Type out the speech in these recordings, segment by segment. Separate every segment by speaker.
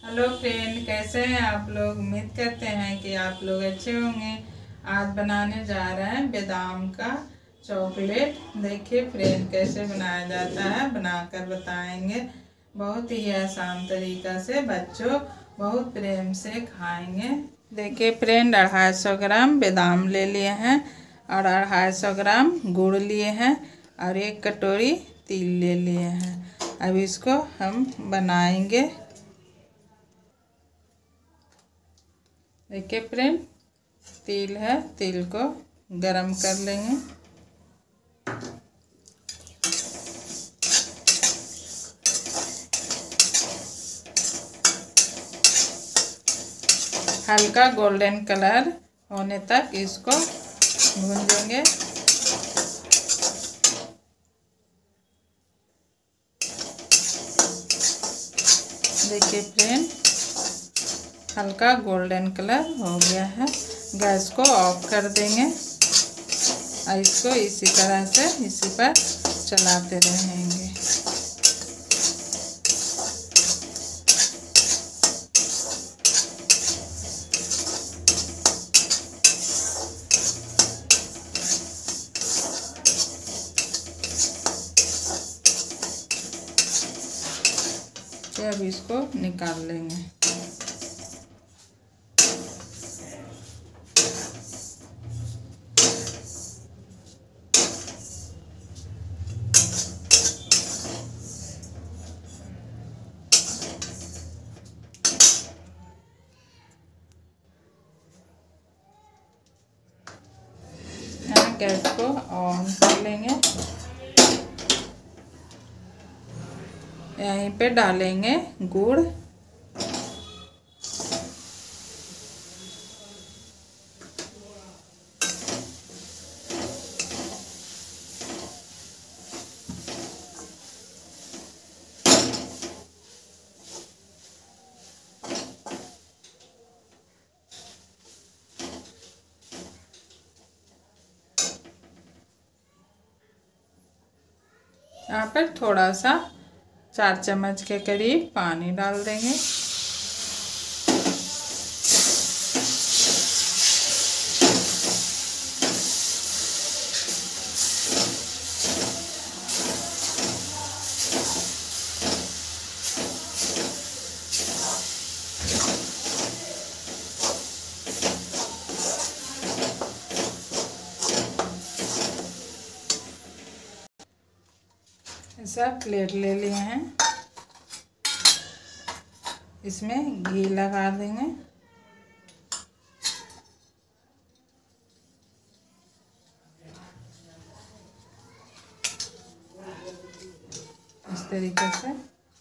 Speaker 1: Hello friend, कैसे हैं आप लोग। उम्मीद करते हैं कि आप लोग अच्छे होंगे। आज बनाने जा रहे हैं बादाम का चॉकलेट। देखिए फ्रेंड, कैसे बनाया जाता है, बनाकर बताएंगे। बहुत ही आसान तरीका से बच्चों बहुत प्रेम से खाएंगे। देखिए फ्रेंड, 250 ग्राम बादाम ले लिए हैं और 250 ग्राम गुड़ लिए हैं और 1 कटोरी तिल ले लिए हैं। अब इसको हम बनाएंगे। देखिए फ्रेंड, तिल है, तिल को गरम कर लेंगे। हल्का गोल्डन कलर होने तक इसको भूंजेंगे। देखिए फ्रेंड, हल्का गोल्डन कलर हो गया है। गैस को ऑफ कर देंगे और इसको इसी तरह से इसी पर चलाते रहेंगे। अब इसको निकाल लेंगे। गैस को ऑन कर लेंगे। यहीं पे डालेंगे गुड़। यहाँ पर थोड़ा सा 4 चम्मच के करीब पानी डाल देंगे। ऐसा प्लेट ले लिए हैं, इसमें घी लगा देंगे। इस तरीके से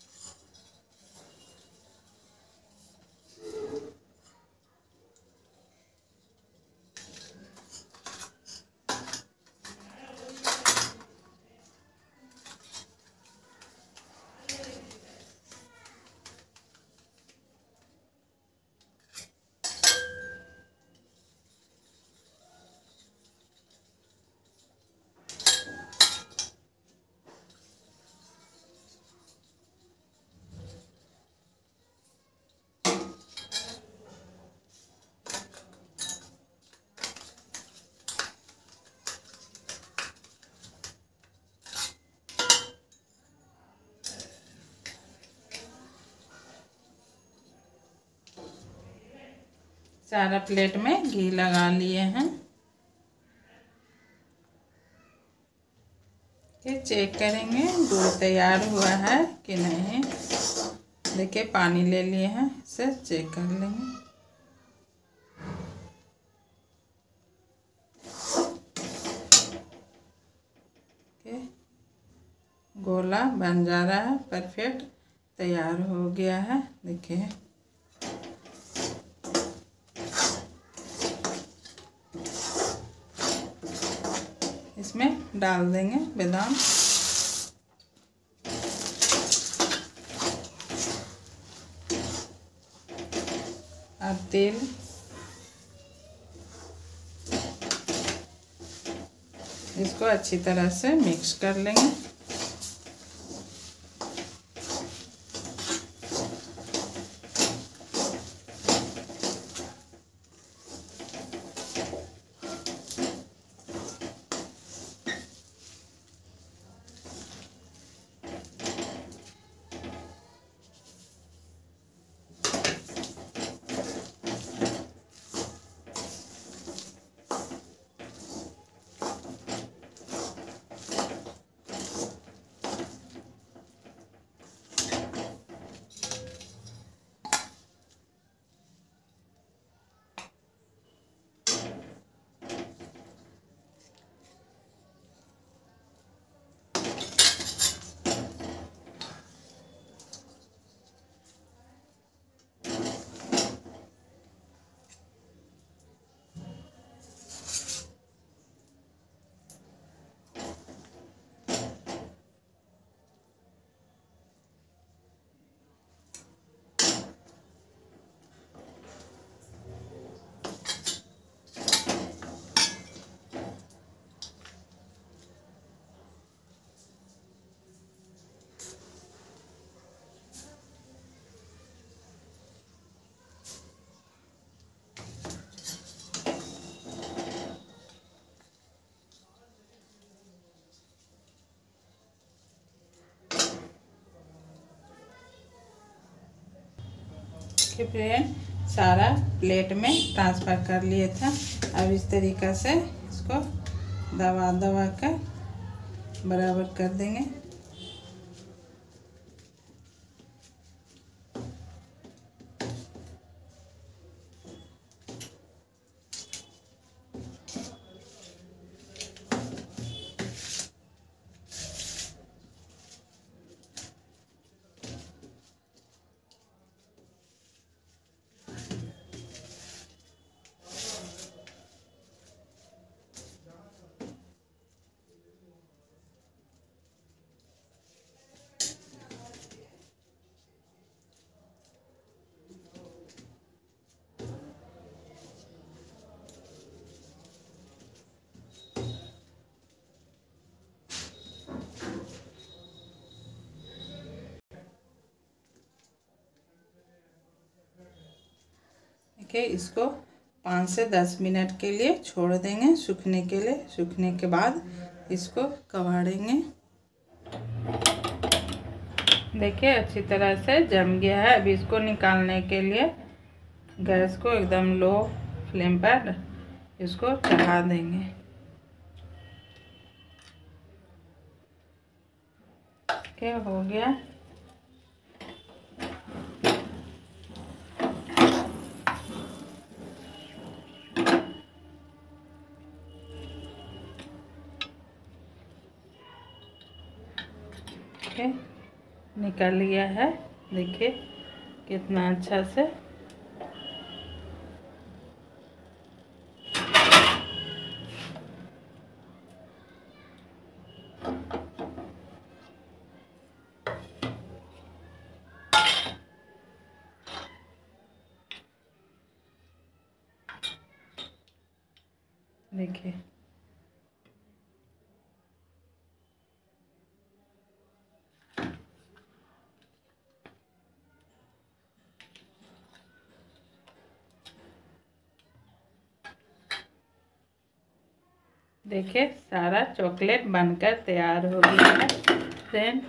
Speaker 1: सारा प्लेट में घी लगा लिए हैं। फिर चेक करेंगे गुड़ तैयार हुआ है कि नहीं। देखिए पानी ले लिए हैं, इसे चेक कर लेंगे। गोला बन जा रहा है, परफेक्ट तैयार हो गया है। देखिए इसमें डाल देंगे बादाम। और तेल। इसको अच्छी तरह से मिक्स कर लेंगे। देखिए फ्रेंड, सारा प्लेट में ट्रांसफ़र कर लिए था। अब इस तरीक़ा से इसको दबा दबा कर बराबर कर देंगे। देखिए, इसको 5 से 10 मिनट के लिए छोड़ देंगे सूखने के लिए। सूखने के बाद इसको कबाड़ेंगे। देखिए, अच्छी तरह से जम गया है। अब इसको निकालने के लिए गैस को एकदम लो फ्लेम पर इसको चढ़ा देंगे। क्या हो गया? निकल गया है। देखिए कितना अच्छा से। देखिए देखिए सारा चॉकलेट बनकर तैयार हो गया है फ्रेंड।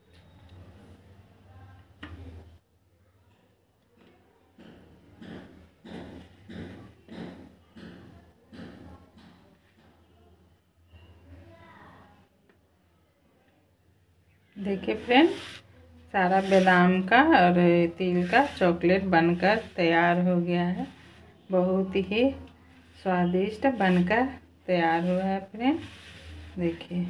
Speaker 1: देखिए फ्रेंड, सारा बादाम का और तिल का चॉकलेट बनकर तैयार हो गया है। बहुत ही स्वादिष्ट बनकर तैयार हुआ है फ्रेंड। देखिए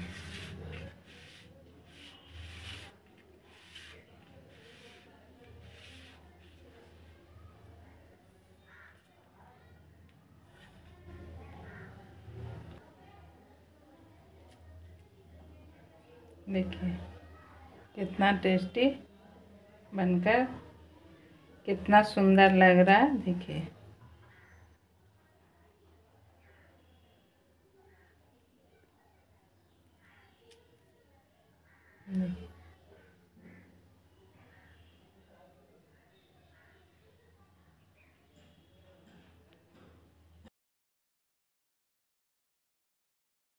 Speaker 1: देखिए कितना टेस्टी बनकर कितना सुंदर लग रहा है। देखिए।